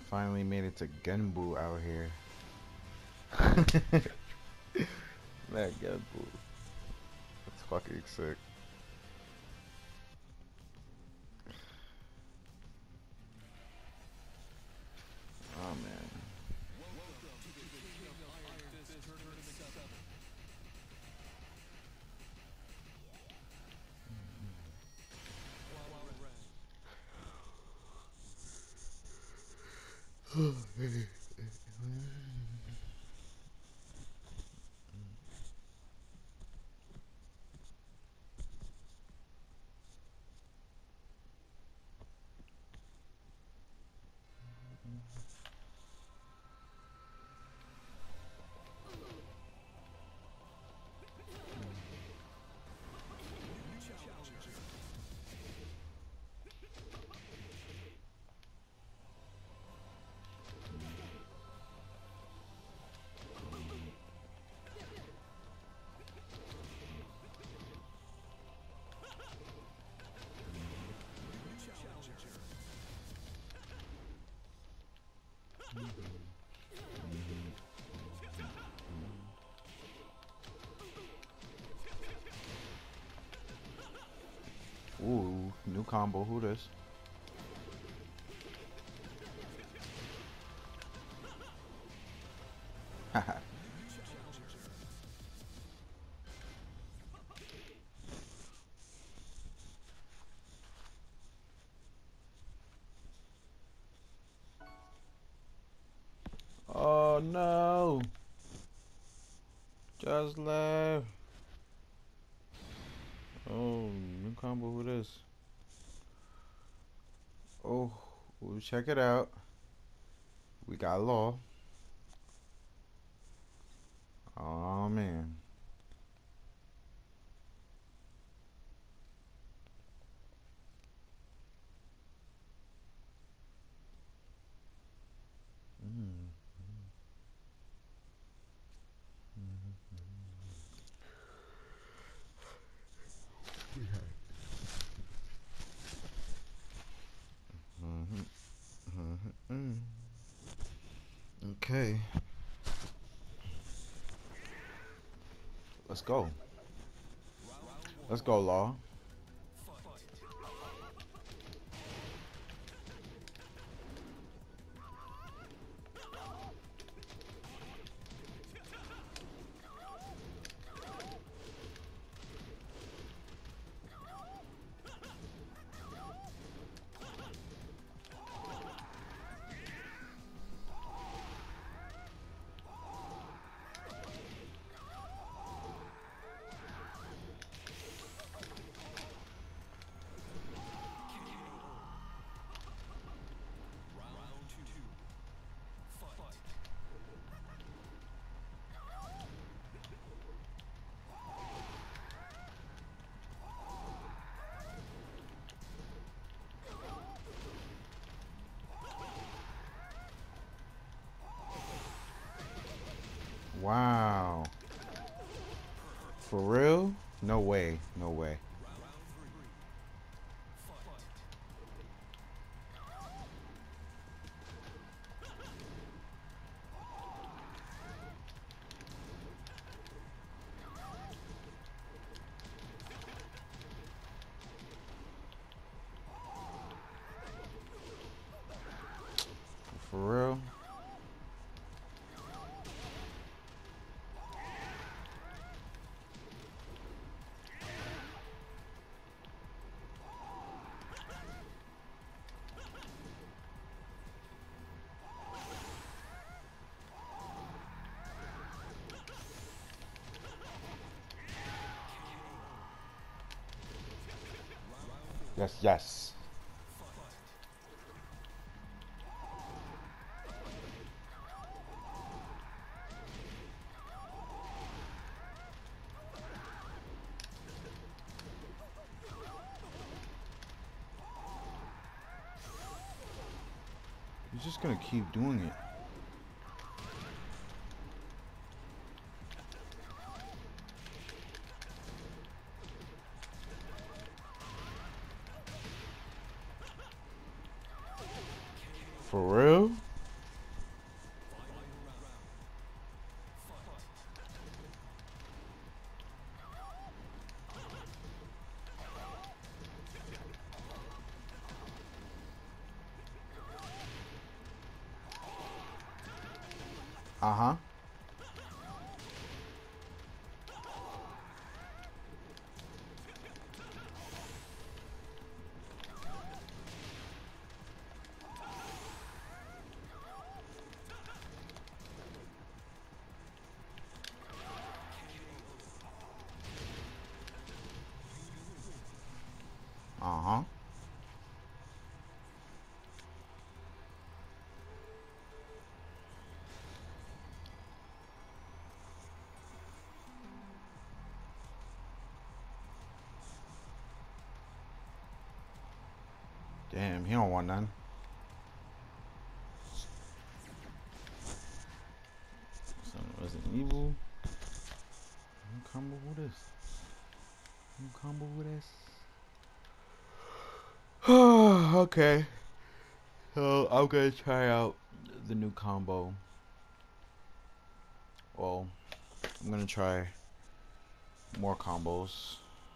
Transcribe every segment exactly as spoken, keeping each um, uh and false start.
Finally made it to Gunbu out here. Man, Gunbu. That's fucking sick. Oh man. Ooh, new combo. Who this? Oh no! Just left. Oh, new combo. Who this? Oh, we'll check it out. We got Law. Oh man. Mm. Mhm. Mhm. Mm. Okay, let's go. Let's go, Law. Wow. For real? No way. No way. For real? Yes, yes. You're just gonna keep doing it. For real? Uh-huh. Uh-huh. Damn, he don't want none. Son of Resident Evil. You combo with this. You combo with this. Okay. So I'm gonna try out the new combo. Well, I'm gonna try more combos.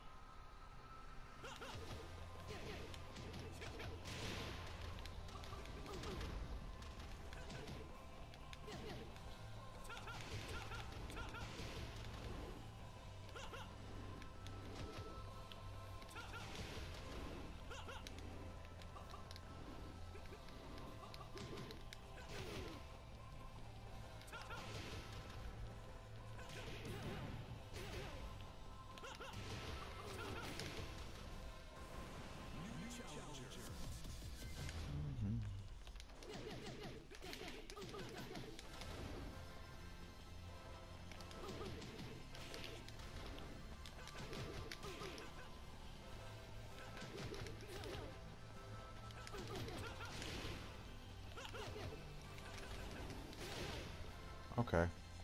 Okay.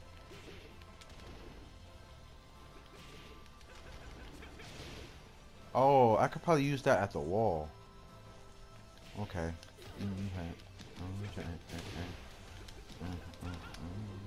Oh, I could probably use that at the wall. Okay. Okay. Okay. Okay. Uh, uh, uh.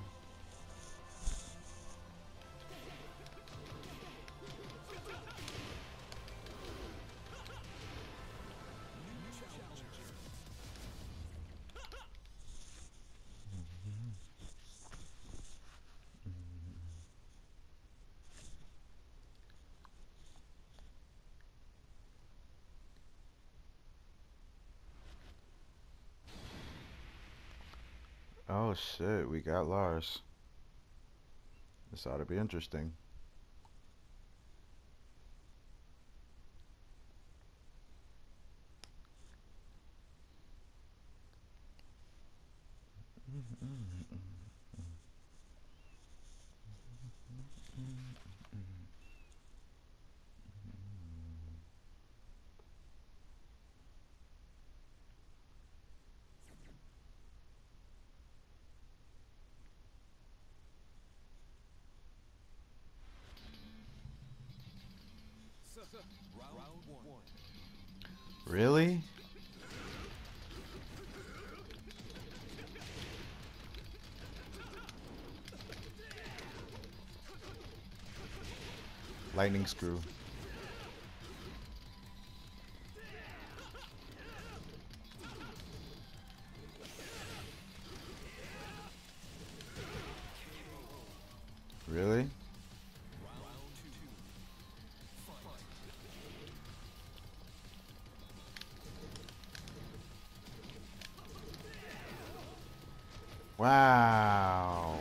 Oh shit, we got Lars. This ought to be interesting. Really? Lightning screw. Really? Wow.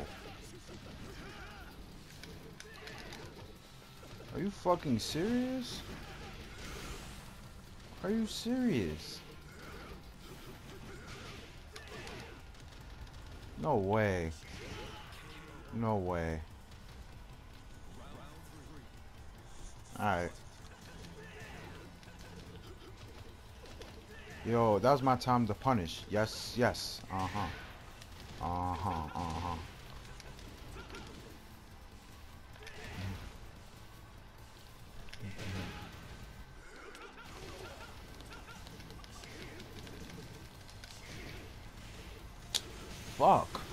Are you fucking serious? Are you serious? No way. No way. Alright. Yo, that was my time to punish. Yes, yes. Uh-huh. Uh-huh, uh-huh. Fuck.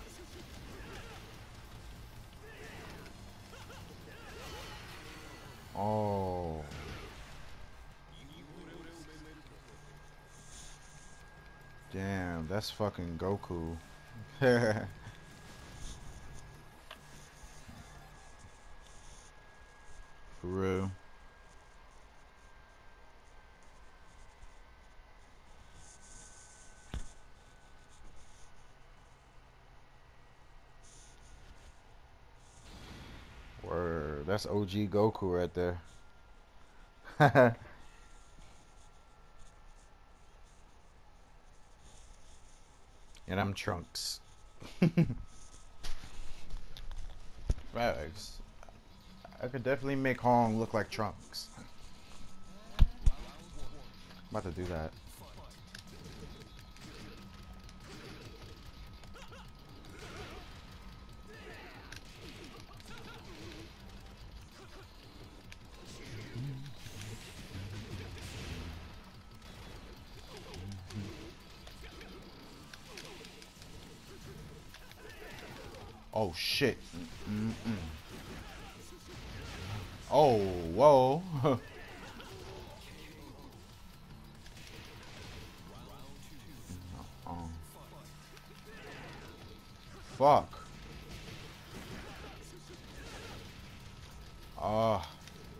Oh. Damn, that's fucking Goku. That's O G Goku right there. And I'm Trunks. Rags. I could definitely make Hong look like Trunks. I'm about to do that. Oh shit. Mm-mm. Oh, whoa. um, fuck. Ah. Uh,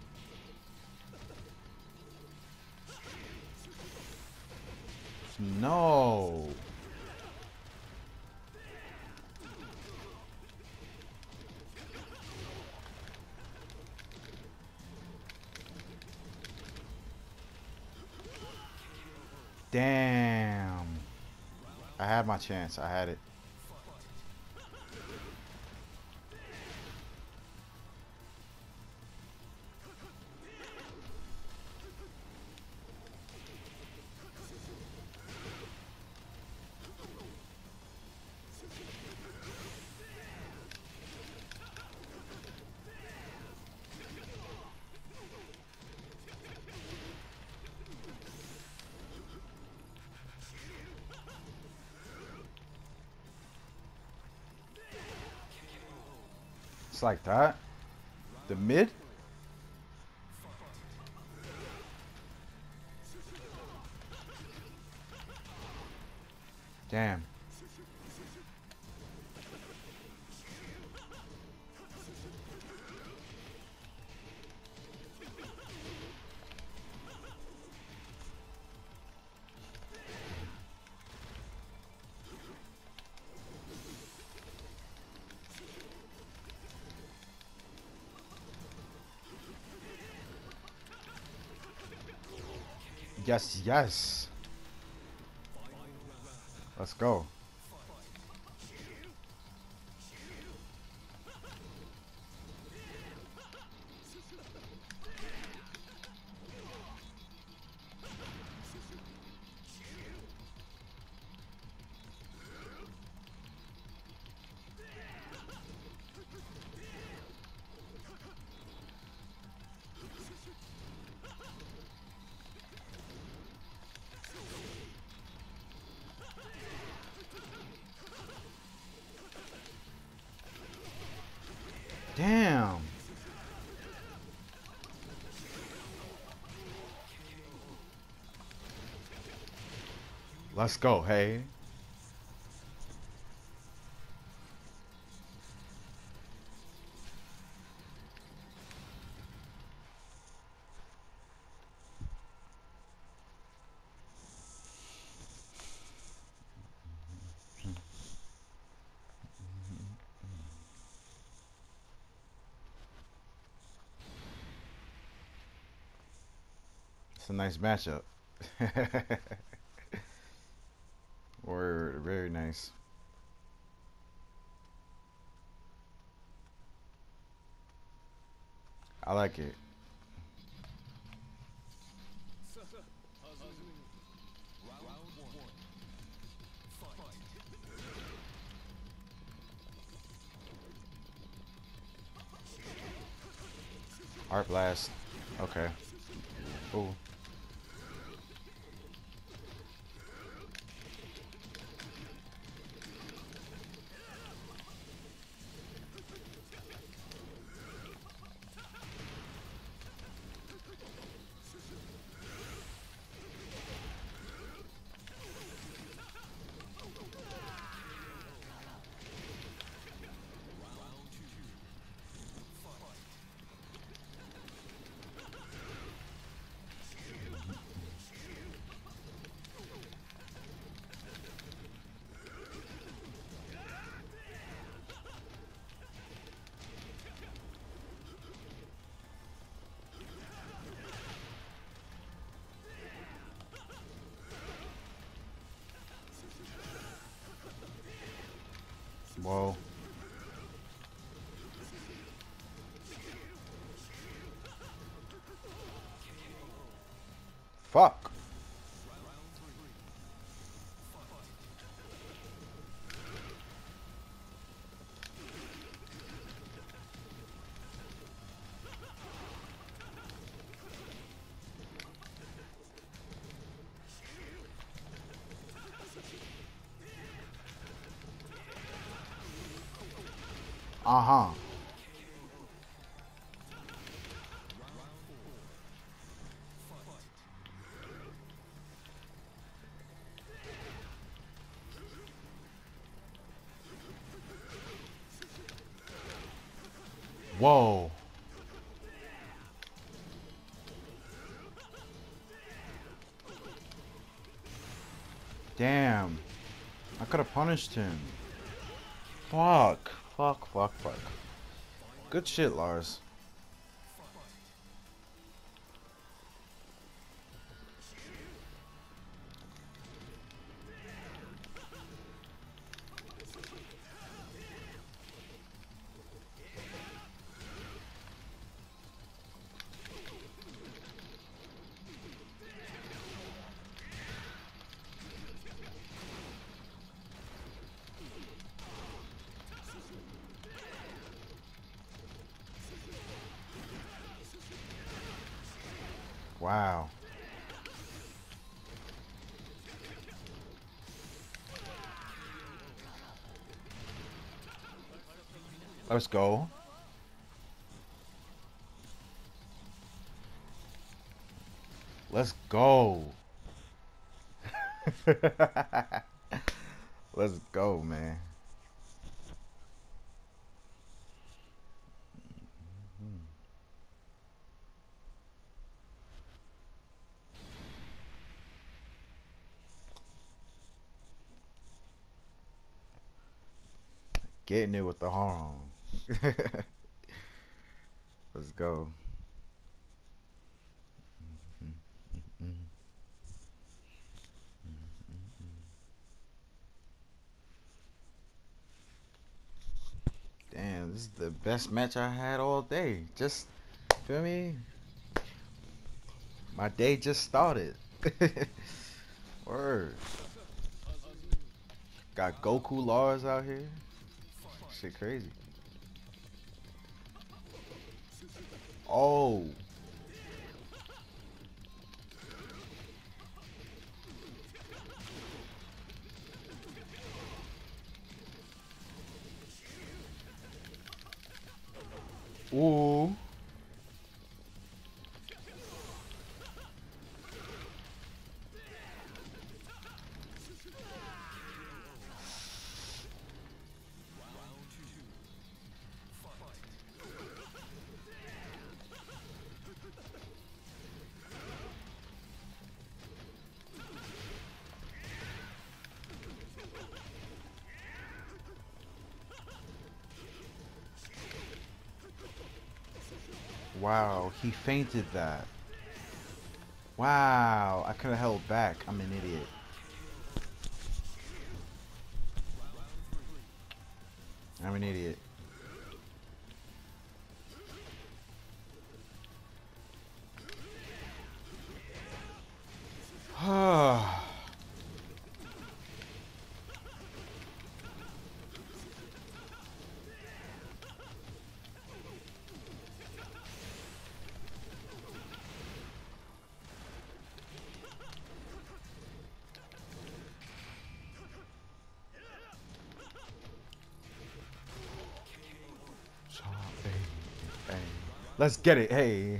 no. Damn. I had my chance. I had it. It's like that. The mid? Damn. Yes, yes. Let's go. Damn. Let's go, hey. It's a nice matchup. Word, very nice. I like it. Art blast. Okay. Ooh. Fuck. Uh-huh. Whoa. Damn. I could have punished him. Fuck. Fuck, fuck, fuck. Good shit, Lars. Wow. Let's go. Let's go. Let's go, man. Getting it with the horn. Let's go. Damn, this is the best match I had all day. Just, feel me? My day just started. Word. Got Goku Lars out here. Shit crazy. Oh. Ooh. Wow, he fainted that. Wow, I could have held back. I'm an idiot. I'm an idiot. Let's get it, hey.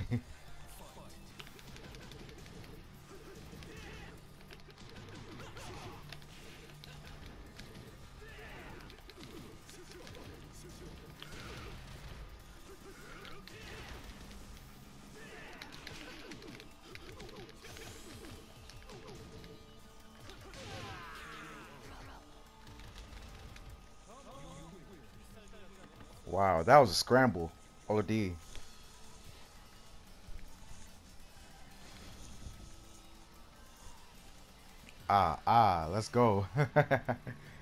Wow, that was a scramble. O D. Ah, ah, let's go.